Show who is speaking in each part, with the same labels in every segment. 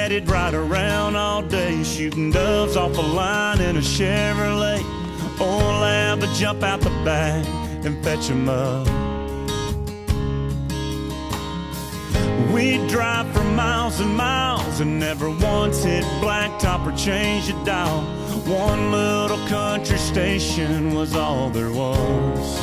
Speaker 1: Daddy'd ride around all day, shooting doves off a line in a Chevrolet. Old Lab would jump out the back and fetch him up. We'd drive for miles and miles and never once hit blacktop or changed a dial. One little country station was all there was.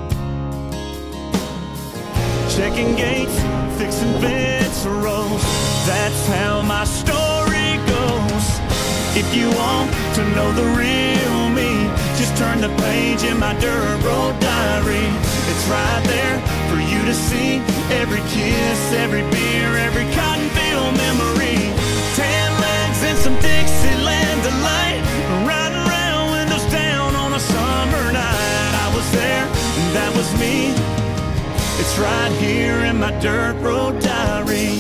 Speaker 1: Checking gates, fixing bits of rows, that's how my story goes. If you want to know the real me, just turn the page in my dirt road diary. It's right there for you to see. Every kiss, every beer, every cotton field memory. Tan legs and some Dixieland delight, riding around windows down on a summer night. I was there, and that was me. It's right here in my dirt road diary.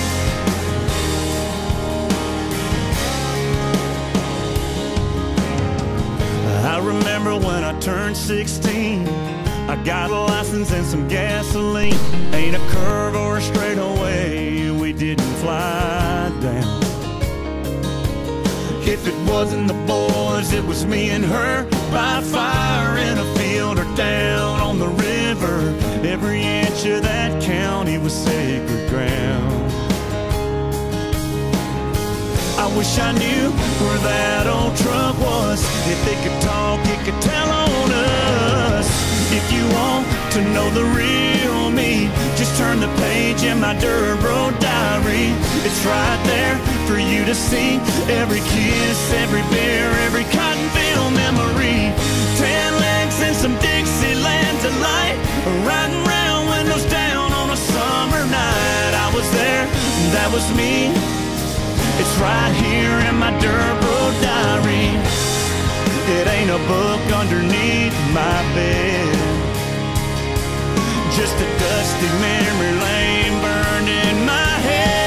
Speaker 1: I remember when I turned 16, I got a license and some gasoline. Ain't a curve or a straightaway we didn't fly down. If it wasn't the boys, it was me and her, by fire in a field or down on the river. Every inch of that county was sacred ground. I wish I knew where that old truck was. If it could talk, it could tell on us. If you want to know the real me, just turn the page in my dirt road diary. It's right there for you to see. Every kiss, every beer, every cotton field memory. Tan legs and some Dixieland delight, riding round windows down on a summer night. I was there, that was me. It's right here in my dirt road diary. It ain't a book underneath my bed, just a dusty memory lane burned in my head.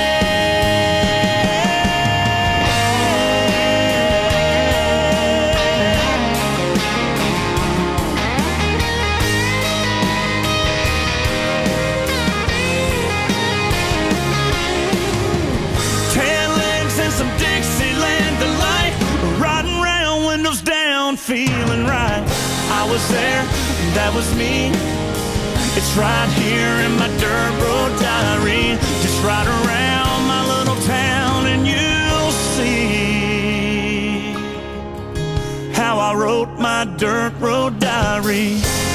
Speaker 1: Tan legs and some Dixieland delight, riding round windows down, feeling right. I was there, that was me. It's right here in my dirt road diary. Just ride around my little town and you'll see how I wrote my dirt road diary.